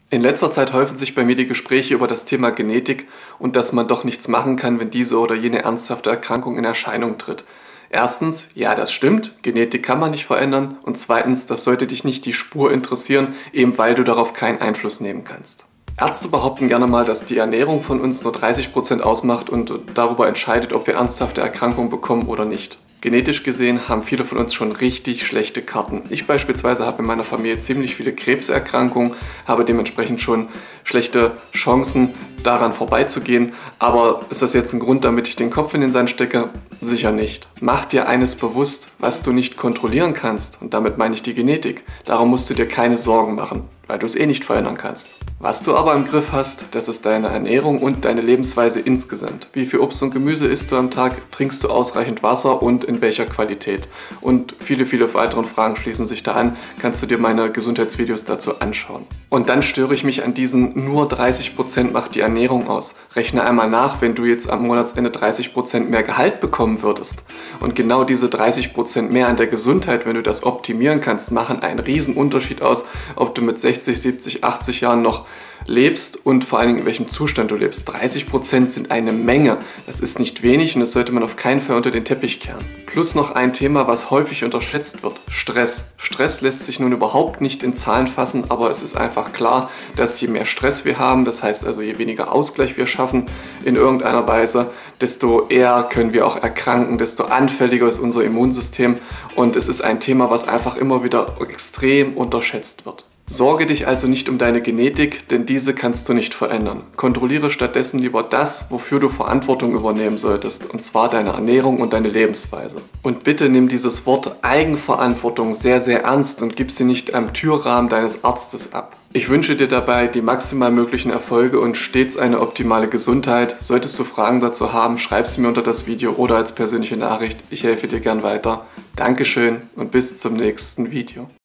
In letzter Zeit häufen sich bei mir die Gespräche über das Thema Genetik und dass man doch nichts machen kann, wenn diese oder jene ernsthafte Erkrankung in Erscheinung tritt. Erstens, ja, das stimmt, Genetik kann man nicht verändern. Und zweitens, das sollte dich nicht die Spur interessieren, eben weil du darauf keinen Einfluss nehmen kannst. Ärzte behaupten gerne mal, dass die Ernährung von uns nur 30% ausmacht und darüber entscheidet, ob wir ernsthafte Erkrankungen bekommen oder nicht. Genetisch gesehen haben viele von uns schon richtig schlechte Karten. Ich beispielsweise habe in meiner Familie ziemlich viele Krebserkrankungen, habe dementsprechend schon schlechte Chancen, daran vorbeizugehen. Aber ist das jetzt ein Grund, damit ich den Kopf in den Sand stecke? Sicher nicht. Mach dir eines bewusst, was du nicht kontrollieren kannst. Und damit meine ich die Genetik. Darum musst du dir keine Sorgen machen, weil du es eh nicht verändern kannst. Was du aber im Griff hast, das ist deine Ernährung und deine Lebensweise insgesamt. Wie viel Obst und Gemüse isst du am Tag? Trinkst du ausreichend Wasser und in welcher Qualität? Und viele weitere Fragen schließen sich da an. Kannst du dir meine Gesundheitsvideos dazu anschauen. Und dann störe ich mich an diesen nur 30% macht die Ernährung aus. Rechne einmal nach, wenn du jetzt am Monatsende 30% mehr Gehalt bekommen würdest. Und genau diese 30% mehr an der Gesundheit, wenn du das optimieren kannst, machen einen riesen Unterschied aus, ob du mit 60, 70, 80 Jahren noch lebst und vor allen Dingen in welchem Zustand du lebst. 30% sind eine Menge. Das ist nicht wenig und das sollte man auf keinen Fall unter den Teppich kehren. Plus noch ein Thema, was häufig unterschätzt wird. Stress. Stress lässt sich nun überhaupt nicht in Zahlen fassen, aber es ist einfach klar, dass je mehr Stress wir haben, das heißt also je weniger Ausgleich wir schaffen in irgendeiner Weise, desto eher können wir auch erkranken, desto anfälliger ist unser Immunsystem und es ist ein Thema, was einfach immer wieder extrem unterschätzt wird. Sorge dich also nicht um deine Genetik, denn diese kannst du nicht verändern. Kontrolliere stattdessen lieber das, wofür du Verantwortung übernehmen solltest, und zwar deine Ernährung und deine Lebensweise. Und bitte nimm dieses Wort Eigenverantwortung sehr ernst und gib sie nicht am Türrahmen deines Arztes ab. Ich wünsche dir dabei die maximal möglichen Erfolge und stets eine optimale Gesundheit. Solltest du Fragen dazu haben, schreib sie mir unter das Video oder als persönliche Nachricht. Ich helfe dir gern weiter. Dankeschön und bis zum nächsten Video.